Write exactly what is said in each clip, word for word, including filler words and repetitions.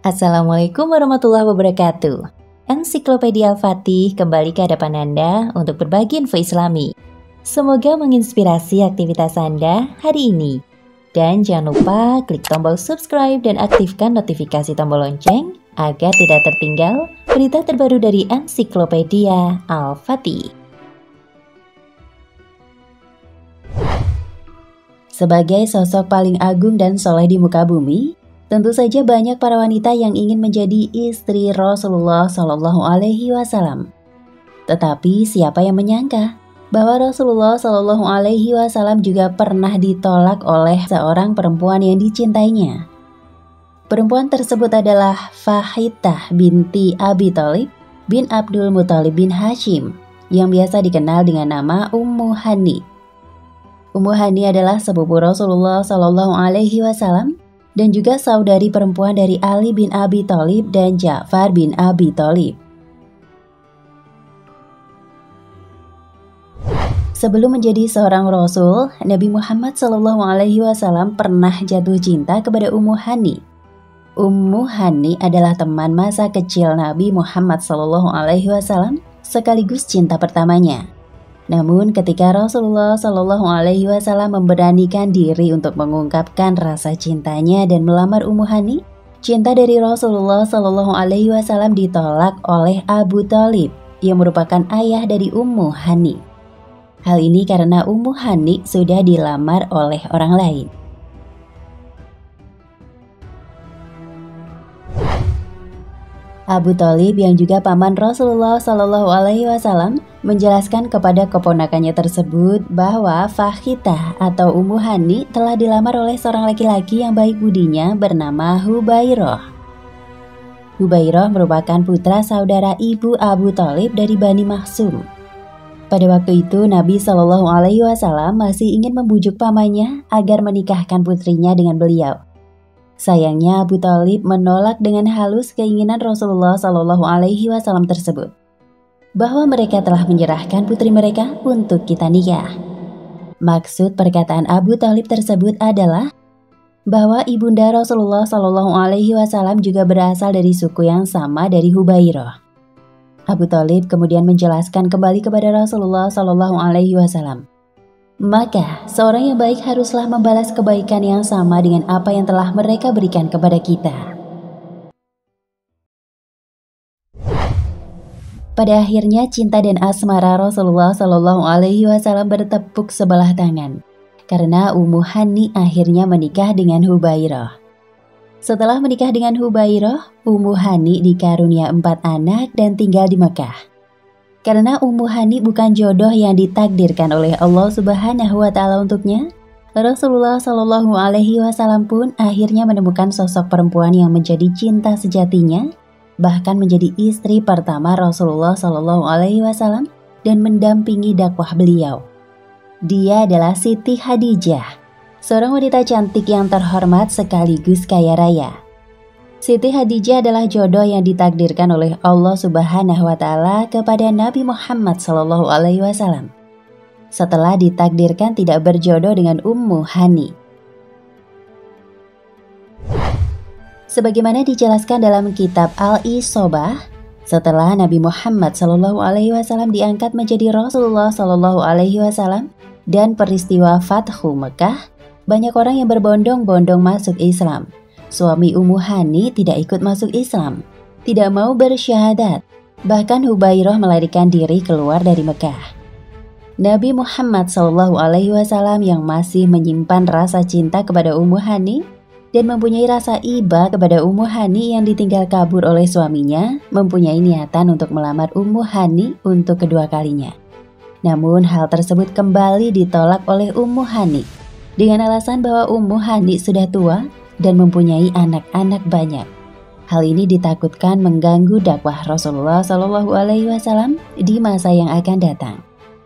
Assalamualaikum warahmatullahi wabarakatuh. Ensiklopedia Al-Fatih kembali ke hadapan Anda untuk berbagi info Islami. Semoga menginspirasi aktivitas Anda hari ini. Dan jangan lupa klik tombol subscribe dan aktifkan notifikasi tombol lonceng agar tidak tertinggal berita terbaru dari Ensiklopedia Al-Fatih. Sebagai sosok paling agung dan soleh di muka bumi, tentu saja banyak para wanita yang ingin menjadi istri Rasulullah Shallallahu Alaihi Wasallam. Tetapi siapa yang menyangka bahwa Rasulullah Shallallahu Alaihi Wasallam juga pernah ditolak oleh seorang perempuan yang dicintainya. Perempuan tersebut adalah Fahitah binti Abi Thalib bin Abdul Muthalib bin Hashim yang biasa dikenal dengan nama Ummu Hani. Ummu Hani adalah sepupu Rasulullah Shallallahu Alaihi Wasallam dan juga saudari perempuan dari Ali bin Abi Thalib dan Ja'far bin Abi Thalib. Sebelum menjadi seorang Rasul, Nabi Muhammad shallallahu alaihi wasallam pernah jatuh cinta kepada Ummu Hani. Ummu Hani adalah teman masa kecil Nabi Muhammad shallallahu alaihi wasallam sekaligus cinta pertamanya. Namun ketika Rasulullah Shallallahu Alaihi Wasallam memberanikan diri untuk mengungkapkan rasa cintanya dan melamar Ummu Hani, cinta dari Rasulullah Shallallahu Alaihi Wasallam ditolak oleh Abu Thalib yang merupakan ayah dari Ummu Hani. Hal ini karena Ummu Hani sudah dilamar oleh orang lain. Abu Thalib yang juga paman Rasulullah Shallallahu Alaihi Wasallam menjelaskan kepada keponakannya tersebut bahwa Fahitah atau Ummu Hani telah dilamar oleh seorang laki-laki yang baik budinya bernama Hubairah. Hubairah merupakan putra saudara ibu Abu Thalib dari Bani Makhzum. Pada waktu itu Nabi Shallallahu Alaihi Wasallam masih ingin membujuk pamannya agar menikahkan putrinya dengan beliau. Sayangnya Abu Thalib menolak dengan halus keinginan Rasulullah Shallallahu Alaihi Wasallam tersebut, bahwa mereka telah menyerahkan putri mereka untuk kita nikah. Maksud perkataan Abu Thalib tersebut adalah bahwa ibunda Rasulullah Shallallahu Alaihi Wasallam juga berasal dari suku yang sama dari Hubairah. Abu Thalib kemudian menjelaskan kembali kepada Rasulullah Shallallahu Alaihi Wasallam. Maka, seorang yang baik haruslah membalas kebaikan yang sama dengan apa yang telah mereka berikan kepada kita. Pada akhirnya, cinta dan asmara Rasulullah Shallallahu Alaihi Wasallam bertepuk sebelah tangan, karena Ummu Hani akhirnya menikah dengan Hubairah. Setelah menikah dengan Hubairah, Ummu Hani dikarunia empat anak dan tinggal di Mekah. Karena Ummu Hani bukan jodoh yang ditakdirkan oleh Allah Subhanahu wa Ta'ala untuknya, Rasulullah Shallallahu Alaihi Wasallam pun akhirnya menemukan sosok perempuan yang menjadi cinta sejatinya, bahkan menjadi istri pertama Rasulullah Shallallahu Alaihi Wasallam dan mendampingi dakwah beliau. Dia adalah Siti Khadijah, seorang wanita cantik yang terhormat sekaligus kaya raya. Siti Khadijah adalah jodoh yang ditakdirkan oleh Allah Subhanahu wa Ta'ala kepada Nabi Muhammad Shallallahu Alaihi Wasallam setelah ditakdirkan tidak berjodoh dengan Ummu Hani. Sebagaimana dijelaskan dalam kitab Al-Isobah, setelah Nabi Muhammad Shallallahu Alaihi Wasallam diangkat menjadi Rasulullah Shallallahu Alaihi Wasallam dan peristiwa Fathu Mekah, banyak orang yang berbondong-bondong masuk Islam. Suami Ummu Hani tidak ikut masuk Islam, tidak mau bersyahadat, bahkan Hubairah melarikan diri keluar dari Mekah. Nabi Muhammad shallallahu alaihi wasallam yang masih menyimpan rasa cinta kepada Ummu Hani dan mempunyai rasa iba kepada Ummu Hani yang ditinggal kabur oleh suaminya, mempunyai niatan untuk melamar Ummu Hani untuk kedua kalinya. Namun hal tersebut kembali ditolak oleh Ummu Hani dengan alasan bahwa Ummu Hani sudah tua dan mempunyai anak-anak banyak. Hal ini ditakutkan mengganggu dakwah Rasulullah Shallallahu Alaihi Wasallam di masa yang akan datang.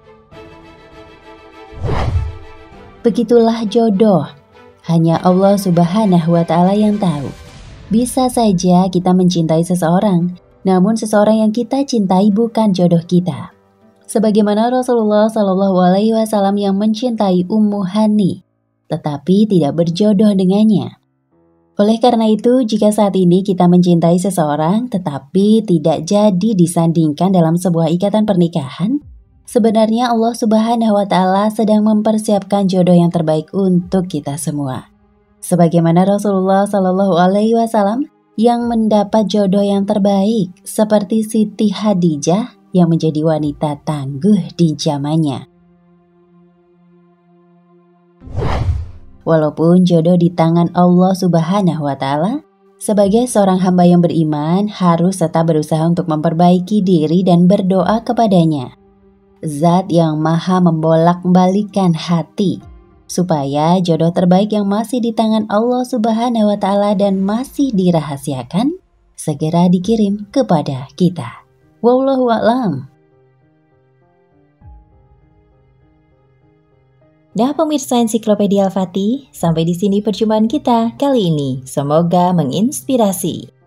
Begitulah jodoh, hanya Allah Subhanahu Wa Ta'ala yang tahu. Bisa saja kita mencintai seseorang, namun seseorang yang kita cintai bukan jodoh kita. Sebagaimana Rasulullah Shallallahu Alaihi Wasallam yang mencintai Ummu Hani, tetapi tidak berjodoh dengannya. Oleh karena itu, jika saat ini kita mencintai seseorang tetapi tidak jadi disandingkan dalam sebuah ikatan pernikahan, sebenarnya Allah Subhanahu wa Ta'ala sedang mempersiapkan jodoh yang terbaik untuk kita semua. Sebagaimana Rasulullah Shallallahu Alaihi Wasallam yang mendapat jodoh yang terbaik, seperti Siti Hadijah yang menjadi wanita tangguh di zamannya. Walaupun jodoh di tangan Allah Subhanahu wa Ta'ala, sebagai seorang hamba yang beriman harus tetap berusaha untuk memperbaiki diri dan berdoa kepadanya, Zat yang maha membolak-balikan hati, supaya jodoh terbaik yang masih di tangan Allah Subhanahu wa Ta'ala dan masih dirahasiakan segera dikirim kepada kita. Wallahu a'lam. Nah pemirsa Ensiklopedia Al-Fatih, sampai di sini perjumpaan kita kali ini. Semoga menginspirasi.